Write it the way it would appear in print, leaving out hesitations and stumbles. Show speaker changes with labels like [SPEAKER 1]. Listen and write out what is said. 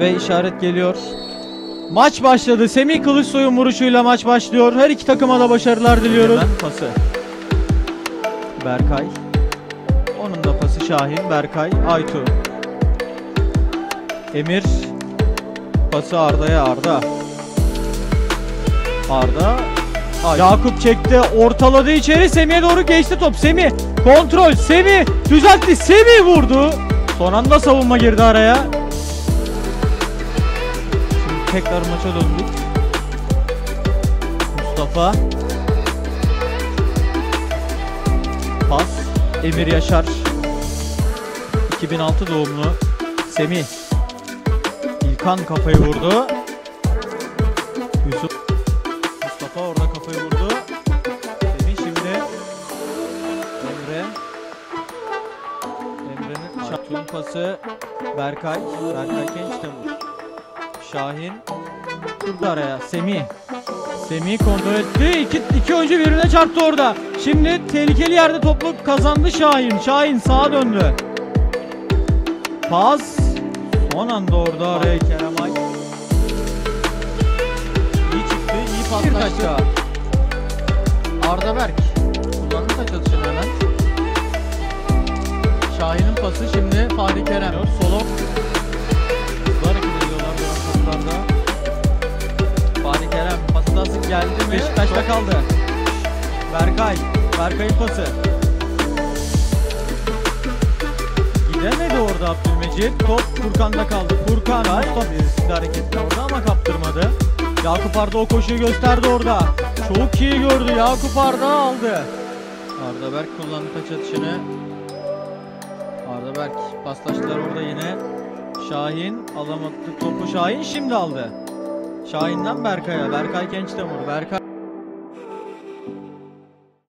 [SPEAKER 1] Ve işaret geliyor. Maç başladı. Semih Kılıçsoy'un vuruşuyla maç başlıyor. Her iki takıma da başarılar diliyoruz. Pası Berkay. Onun da pası Şahin. Berkay. Aytu. Emir. Pası Arda'ya. Arda. Yakup çekti. Ortaladı içeri. Semih'e doğru geçti top. Semih. Kontrol. Semih. Düzeltti. Semih vurdu. Son anda savunma girdi araya. Şimdi tekrar maça döndük. Mustafa. Pas. Emir Yaşar. 2006 doğumlu. Semih. İlkan kafayı vurdu. Yusuf. Mustafa orada kafayı vurdu. Semih şimdi. Emre'nin şatun pası. Berkay Gençtemur. Şahin. Kurdu araya. Semih kontrol etti. İki oyuncu birbirine çarptı orada. Şimdi tehlikeli yerde toplu kazandı Şahin. Şahin sağa döndü. Pas. Son anda orada araya Kerem Ay. İyi çıktı, iyi paslaştı. Arda Berk kullandı da çalışını hemen. Şahin'in pası şimdi Fahri Kerem. Solo. Hızlı hareket ediyorlar duran toplarda. Fahri Kerem pası da sık geldi mi? Beşiktaş'ta kaldı. Berkay'ın pası. Gidemedi orada Abdülmecid. Top Furkan'da kaldı. Furkan Mustafa hareketli orada ama kaptırmadı. Yakup Arda o koşuyu gösterdi orada. Çok iyi gördü. Yakup Arda aldı. Arda Berk kullandı taç atışını. Arda Berk paslaştılar orada yine. Şahin alamadı topu. Şahin şimdi aldı. Şahin'den Berkay'a. Berkay Gençtemur.